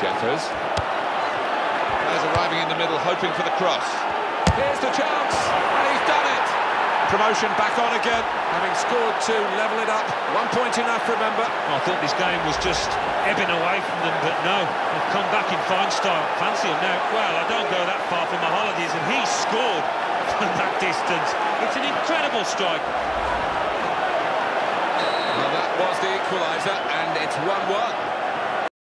Jeffers. Players arriving in the middle, hoping for the cross. Here's the chance, and he's done it! Promotion back on again, having scored to level it up. 1 point enough, remember. I thought this game was just ebbing away from them, but no, they've come back in fine style. Fancy him now. Well, I don't go that far from my holidays, and he scored from that distance. It's an incredible strike. Well, that was the equaliser, and it's 1-1.